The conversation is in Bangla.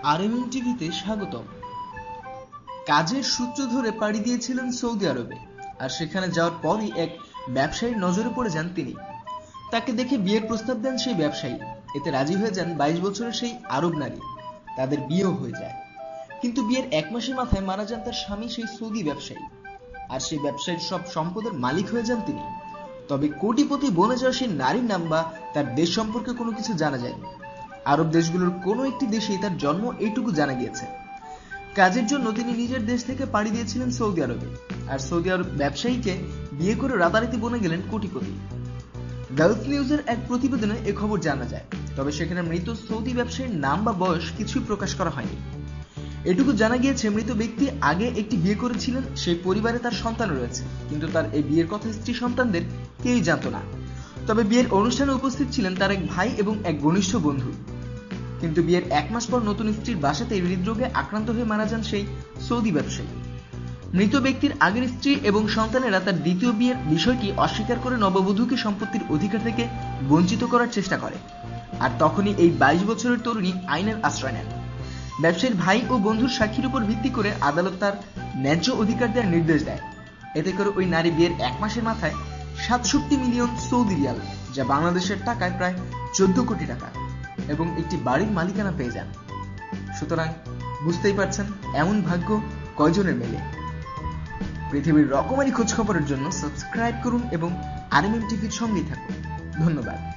আরএমএম টিভিতে স্বাগতম। কাজের সূত্র ধরে পাড়ি দিয়েছিলেন সৌদি আরবে, আর সেখানে যাওয়ার পরই এক ব্যবসায়ীর নজরে পড়ে যান তিনি। তাকে দেখে বিয়ের প্রস্তাব দেন সেই ব্যবসায়ী। এতে রাজি হয়ে যান 22 বছরের সেই আরব নারী। তাদের বিয়েও হয়ে যায়, কিন্তু বিয়ের 1 মাসের মাথায় মারা যান তার স্বামী, সেই সৌদি ব্যবসায়ী। আর সেই ব্যবসায়ীর সব সম্পদের মালিক হয়ে যান তিনি। তবে কোটিপতি বনে যাওয়া সেই নারীর নাম বা তার দেশ সম্পর্কে কোনো কিছু জানা যায়নি। আরব দেশগুলোর কোনো একটি দেশেই তার জন্ম এইটুকু জানা গিয়েছে। কাজের জন্য তিনি নিজের দেশ থেকে পাড়ি দিয়েছিলেন সৌদি আরবে, আর সৌদি আরব ব্যবসায়ীকে বিয়ে করে রাতারাতি বনে গেলেন কোটিপতি। গালফ নিউজের এক প্রতিবেদনে এ খবর জানা যায়, তবে সেখানে মৃত সৌদি ব্যবসায়ীর নাম বা বয়স কিছুই প্রকাশ করা হয়নি। এটুকু জানা গিয়েছে, মৃত ব্যক্তি আগে একটি বিয়ে করেছিলেন, সেই পরিবারে তার সন্তান রয়েছে, কিন্তু তার এই বিয়ের কথা স্ত্রী সন্তানদের কেউই জানত না। তবে বিয়ের অনুষ্ঠানে উপস্থিত ছিলেন তার এক ভাই এবং এক ঘনিষ্ঠ বন্ধু। কিন্তু বিয়ের 1 মাস পর নতুন স্ত্রীর বাসাতে হৃদরোগে আক্রান্ত হয়ে মারা যান সেই সৌদি ব্যবসায়ী। মৃত ব্যক্তির আগের স্ত্রী এবং সন্তানেরা তার দ্বিতীয় বিয়ের বিষয়টি অস্বীকার করে নববধূকে সম্পত্তির অধিকার থেকে বঞ্চিত করার চেষ্টা করে। আর তখনই এই 22 বছরের তরুণী আইনের আশ্রয় নেন। ব্যবসায়ীর ভাই ও বন্ধুর সাক্ষীর উপর ভিত্তি করে আদালত তার ন্যায্য অধিকার দেওয়ার নির্দেশ দেয়। এতে করে ওই নারী বিয়ের 1 মাসের মাথায় 67 মিলিয়ন সৌদি রিয়াল, যা বাংলাদেশের টাকায় প্রায় 14 কোটি টাকা, এবং একটি বাড়ির মালিকানা পেয়ে যান। সুতরাং বুঝতেই পারছেন এমন ভাগ্য কয়জনের মেলে। পৃথিবীর রকমারি খোঁজ খবরের জন্য সাবস্ক্রাইব করুন এবং আরএমএম টিভির সঙ্গেই থাকুন। ধন্যবাদ।